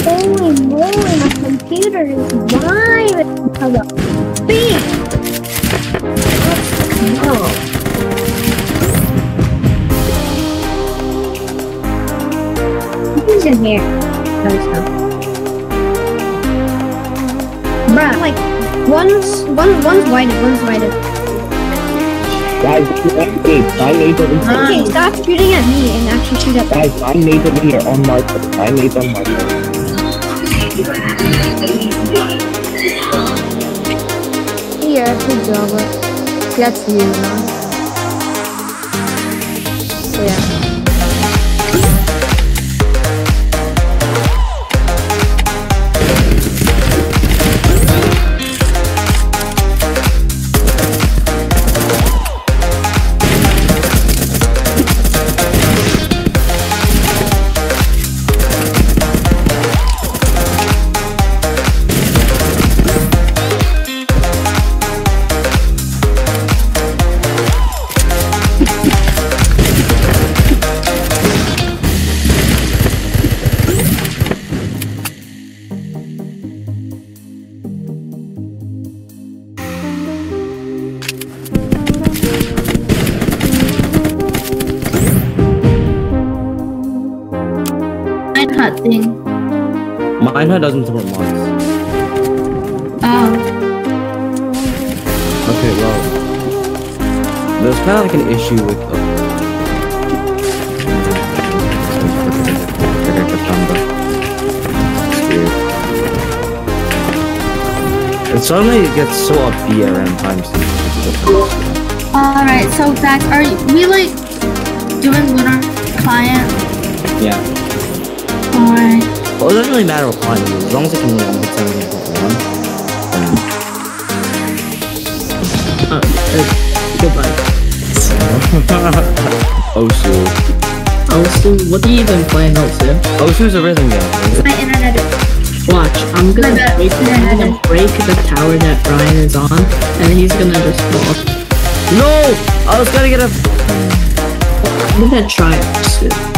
Holy moly, my computer is live because of speed. Let's go. Who's in here? Bruh, like one's whited, one's whited. Guys, find nades over here. Okay, stop shooting at me and actually shoot at them. Guys, find nades over here on marker. Find nades on marker. Yeah, good job. That's you, man. Yeah. Minehut thing. Minehut doesn't support mods. Oh. Okay, well, there's kind of like an issue with and suddenly it gets so up around times. Alright, so Zach, are we like doing with our client? Yeah. Alright. Well, it doesn't really matter what client it is, as long as it can hit 7.1. Goodbye. Osu. Osu? What do you even play in Osu? Osu's a rhythm game. My internet is... Watch, I'm gonna break the tower that Brian is on, and then he's gonna just fall. No! I was gonna get a... I'm gonna try it soon.